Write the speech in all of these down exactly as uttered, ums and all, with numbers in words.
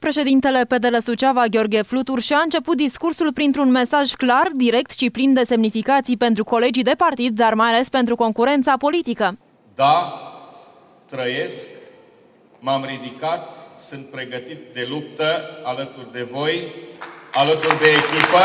Președintele P D L Suceava, Gheorghe Flutur, și-a început discursul printr-un mesaj clar, direct și plin de semnificații pentru colegii de partid, dar mai ales pentru concurența politică. Da, trăiesc, m-am ridicat, sunt pregătit de luptă alături de voi, alături de echipă.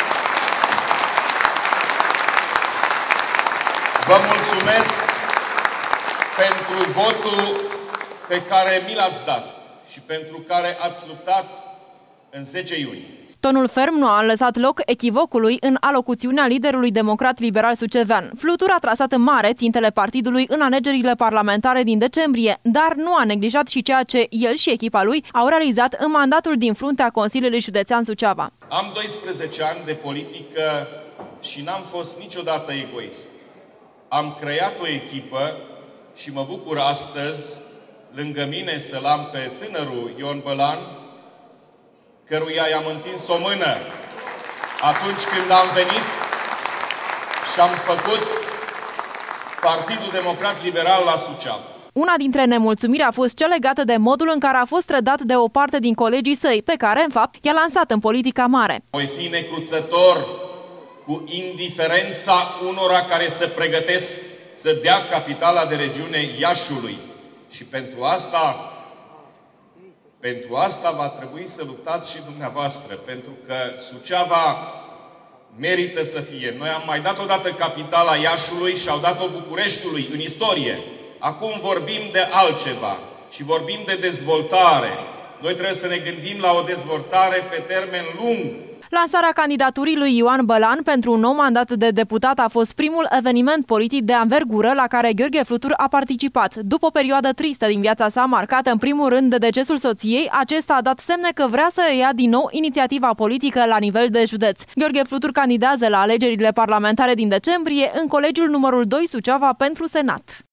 Vă mulțumesc pentru votul pe care mi l-ați dat și pentru care ați luptat în zece iunie. Tonul ferm nu a lăsat loc echivocului în alocuțiunea liderului democrat liberal sucevean. Flutur a trasat în mare țintele partidului în alegerile parlamentare din decembrie, dar nu a neglijat și ceea ce el și echipa lui au realizat în mandatul din fruntea Consiliului Județean Suceava. Am doisprezece ani de politică și n-am fost niciodată egoist. Am creat o echipă și mă bucur astăzi, lângă mine, să-l am pe tânărul Ion Bălan, căruia i-am întins o mână atunci când am venit și am făcut Partidul Democrat Liberal la Suceava. Una dintre nemulțumiri a fost cea legată de modul în care a fost trădat de o parte din colegii săi, pe care, în fapt, i-a lansat în politica mare. Voi fi necruțător cu indiferența unora care se pregătesc să dea capitala de regiune Iașiului. Și pentru asta, pentru asta va trebui să luptați și dumneavoastră, pentru că Suceava merită să fie. Noi am mai dat odată capitala Iașiului și au dat-o Bucureștiului în istorie. Acum vorbim de altceva și vorbim de dezvoltare. Noi trebuie să ne gândim la o dezvoltare pe termen lung. Lansarea candidaturii lui Ioan Bălan pentru un nou mandat de deputat a fost primul eveniment politic de anvergură la care Gheorghe Flutur a participat. După o perioadă tristă din viața sa, marcată în primul rând de decesul soției, acesta a dat semne că vrea să ia din nou inițiativa politică la nivel de județ. Gheorghe Flutur candidează la alegerile parlamentare din decembrie în colegiul numărul doi Suceava pentru Senat.